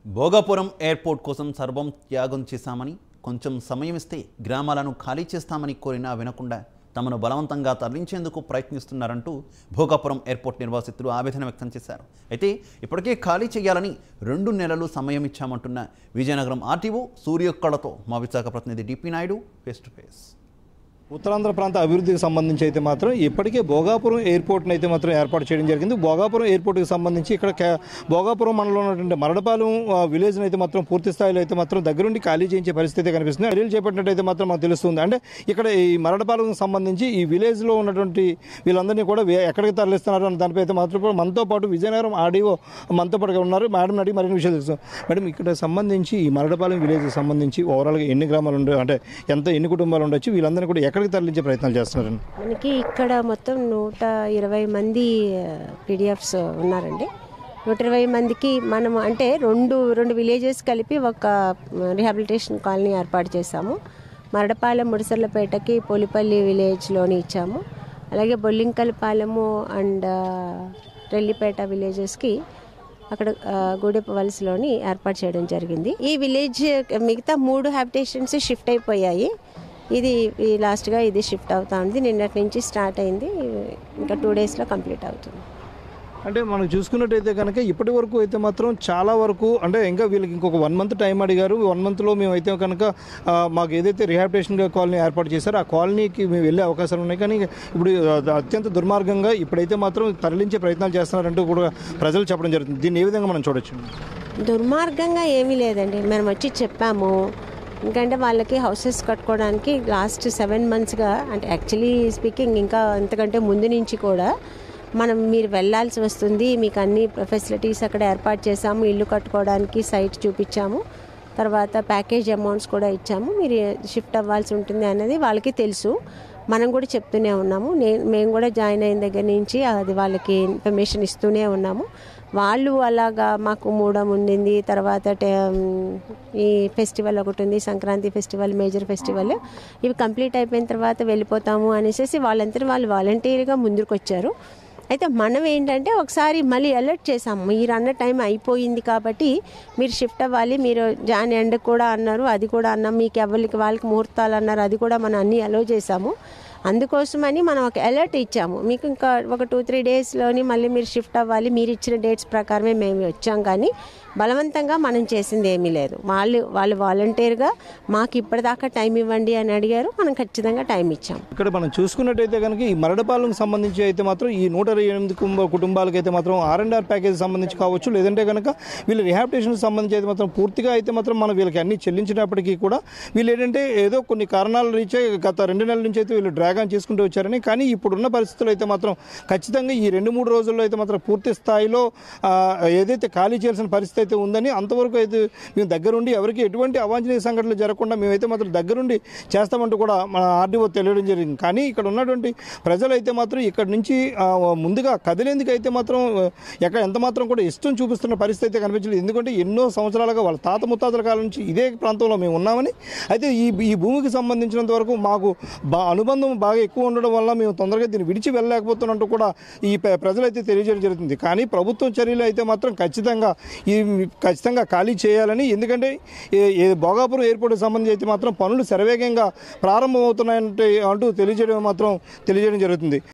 Bhogapuram airport కోసం సర్వం త్యాగం చేశామని, కొంచెం సమయం ఇస్తే గ్రామాలను ఖాళీ చేస్తామని కోరినా వినకుండా తమను బలవంతంగా తరలించేందుకు ప్రయత్నిస్తున్నారంటూ భోగాపురం ఎయిర్పోర్ట్ నిర్వాసితులు ఆవేదన వ్యక్తం చేశారు. అయితే ఇప్పటికే ఖాళీ చేయాలని 2 నెలలు సమయం ఇచ్చామంటున్న విజయనగరం ఆర్టీఓ సూర్యకళతో మా విశాఖ ప్రతినిధి D P Naidu face to face. Uttarandhra ప్రాంత అభివృద్ధికి సంబంధించి అయితే మాత్రం ఇప్పటికే భోగాపురం ఎయిర్పోర్ట్ని అయితే మాత్రం ఏర్పాటు చేయడం జరిగింది. భోగాపురం ఎయిర్పోర్ట్కి సంబంధించి ఇక్కడ భోగాపురం మండలంలో ఉన్నటువంటి మరడపాలెం విలేజ్ని అయితే మాత్రం పూర్తి స్థాయిలో అయితే మాత్రం దగ్గరుండి ఖాళీ చేయించే పరిస్థితి కనిపిస్తుంది. చర్యలు చేపట్టినట్టయితే మాత్రం మనకు తెలుస్తుంది. అంటే ఇక్కడ ఈ మరడపాలెం సంబంధించి ఈ విలేజ్లో ఉన్నటువంటి వీళ్ళందరినీ కూడా ఎక్కడికి తరలిస్తున్నారు అన్న దానిపై అయితే మాత్రం మనతో పాటు విజయనగరం ఆర్డీఓ మనతో పాటుగా ఉన్నారు. మేడం అడిగి మరిన్ని విషయాలు తెలుసు. మేడం, ఇక్కడ సంబంధించి ఈ మరడపాలెం విలేజ్కి సంబంధించి ఓవరాల్గా ఎన్ని గ్రామాలు ఉండే, అంటే ఎన్ని కుటుంబాలు ఉండొచ్చు, వీళ్ళందరినీ కూడా ఎక్కడికి తరలించే ప్రయత్నాలు చేస్తున్నారండి? మనకి ఇక్కడ మొత్తం 120 మంది పీడిఎఫ్స్ ఉన్నారండి. 120 మందికి మనం అంటే రెండు విలేజెస్ కలిపి ఒక రిహాబిలిటేషన్ కాలనీ ఏర్పాటు చేశాము. మరడపాలెం ముడిసర్లపేటకి పోలిపల్లి విలేజ్లోని ఇచ్చాము. అలాగే బొల్లింకలపాలెము అండ్ రెల్లిపేట విలేజెస్కి అక్కడ గూడెపు వలసలోని ఏర్పాటు చేయడం జరిగింది. ఈ విలేజ్ మిగతా 3 హ్యాబిటేషన్స్ షిఫ్ట్ అయిపోయాయి. ఇది లాస్ట్గా ఇది షిఫ్ట్ అవుతా ఉంది. నిన్నటి నుంచి స్టార్ట్ అయింది. ఇంకా 2 డేస్లో కంప్లీట్ అవుతుంది. అంటే మనం చూసుకున్నట్టయితే కనుక ఇప్పటి వరకు అయితే మాత్రం చాలా వరకు అంటే ఇంకా వీళ్ళకి ఇంకొక 1 మంత్ టైం అడిగారు. 1 మంత్లో మేము అయితే కనుక మాకు ఏదైతే రిహాబిటేషన్ కాలనీ ఏర్పాటు చేశారో ఆ కాలనీకి మేము వెళ్ళే అవకాశాలు ఉన్నాయి. కానీ ఇప్పుడు అత్యంత దుర్మార్గంగా ఇప్పుడైతే మాత్రం తరలించే ప్రయత్నాలు చేస్తున్నారంటూ కూడా ప్రజలు చెప్పడం జరుగుతుంది. దీన్ని ఏ విధంగా మనం చూడొచ్చు? దుర్మార్గంగా ఏమీ లేదండి. మనం వచ్చి చెప్పాము. ఎందుకంటే వాళ్ళకి హౌసెస్ కట్టుకోవడానికి లాస్ట్ 7 మంత్స్గా, అంటే యాక్చువల్లీ స్పీకింగ్ ఇంకా అంతకంటే ముందు నుంచి కూడా మీరు వెళ్ళాల్సి వస్తుంది, మీకు అన్ని ఫెసిలిటీస్ అక్కడ ఏర్పాటు చేశాము, ఇల్లు కట్టుకోవడానికి సైట్ చూపించాము, తర్వాత ప్యాకేజ్ అమౌంట్స్ కూడా ఇచ్చాము, మీరు షిఫ్ట్ అవ్వాల్సి ఉంటుంది అన్నది వాళ్ళకి తెలుసు. మనం కూడా చెప్తూనే ఉన్నాము. మేము కూడా జాయిన్ అయిన దగ్గర నుంచి అది వాళ్ళకి ఇన్ఫర్మేషన్ ఇస్తూనే ఉన్నాము. వాళ్ళు అలాగా మాకు మూడం ఉండింది, తర్వాత ఈ ఫెస్టివల్ ఒకటి ఉంది, సంక్రాంతి ఫెస్టివల్, మేజర్ ఫెస్టివల్, ఇవి కంప్లీట్ అయిపోయిన తర్వాత వెళ్ళిపోతాము అనేసి వాళ్ళంతా వాళ్ళు వాలంటీర్గా ముందుకు వచ్చారు. అయితే మనం ఏంటంటే ఒకసారి మళ్ళీ అలర్ట్ చేసాము. మీరు అన్న టైం అయిపోయింది కాబట్టి మీరు షిఫ్ట్ అవ్వాలి, మీరు జాన్ ఎండ్ కూడా అన్నారు, అది కూడా అన్నాం, మీకు ఎవరికి వాళ్ళకి ముహూర్తాలు అన్నారు, అది కూడా మనం అన్నీ అలో చేసాము. అందుకోసమని మనం ఒక అలర్ట్ ఇచ్చాము. మీకు ఇంకా ఒక 2-3 డేస్లోని మళ్ళీ మీరు షిఫ్ట్ అవ్వాలి, మీరు ఇచ్చిన డేట్స్ ప్రకారమే మేము వచ్చాం. కానీ బలవంతంగా మనం చేసింది ఏమీ లేదు. వాళ్ళు వాలంటీర్గా మాకు ఇప్పటిదాకా టైం ఇవ్వండి అని అడిగారు. మనం ఖచ్చితంగా టైం ఇచ్చాం. ఇక్కడ మనం చూసుకున్నట్టయితే కనుక ఈ మరడపాలెంకి సంబంధించి అయితే మాత్రం ఈ 128 కుటుంబాలకు అయితే మాత్రం R&R ప్యాకేజ్ సంబంధించి కావచ్చు, లేదంటే కనుక వీళ్ళ రిహాబిటేషన్కి సంబంధించి అయితే మాత్రం పూర్తిగా అయితే మాత్రం మనం వీళ్ళకి అన్ని చెల్లించినప్పటికీ కూడా వీళ్ళు ఏంటంటే ఏదో కొన్ని కారణాల రీచే గత 2 నెలల నుంచి అయితే వీళ్ళు డ్రాగన్ చేసుకుంటూ వచ్చారని. కానీ ఇప్పుడున్న పరిస్థితులు అయితే మాత్రం ఖచ్చితంగా ఈ 2-3 రోజుల్లో అయితే మాత్రం పూర్తి స్థాయిలో ఏదైతే ఖాళీ చేయాల్సిన పరిస్థితి అయితే ఉందని, అంతవరకు అయితే మేము దగ్గరుండి ఎవరికి ఎటువంటి అవాంఛనీయ సంఘటనలు జరగకుండా మేమైతే మాత్రం దగ్గరుండి చేస్తామంటూ కూడా మన ఆర్డీఓ తెలియడం జరిగింది. కానీ ఇక్కడ ఉన్నటువంటి ప్రజలైతే మాత్రం ఇక్కడ నుంచి ముందుగా కదిలేందుకు అయితే మాత్రం ఎంత మాత్రం కూడా ఇష్టం చూపిస్తున్న పరిస్థితి అయితే కనిపించలేదు. ఎందుకంటే ఎన్నో సంవత్సరాలుగా వాళ్ళ తాత ముత్తాతల కాలం నుంచి ఇదే ప్రాంతంలో మేము ఉన్నామని, అయితే ఈ భూమికి సంబంధించినంత వరకు మాకు అనుబంధం బాగా ఎక్కువ ఉండడం వల్ల మేము తొందరగా దీన్ని విడిచి వెళ్ళలేకపోతున్నట్టు కూడా ఈ ప్రజలైతే తెలియజేయడం జరుగుతుంది. కానీ ప్రభుత్వం చర్యలు అయితే మాత్రం ఖచ్చితంగా ఖాళీ చేయాలని, ఎందుకంటే భోగాపురం ఎయిర్పోర్ట్కి సంబంధించి అయితే మాత్రం పనులు శరవేగంగా ప్రారంభమవుతున్నాయంటే అంటూ తెలియజేయడం జరుగుతుంది.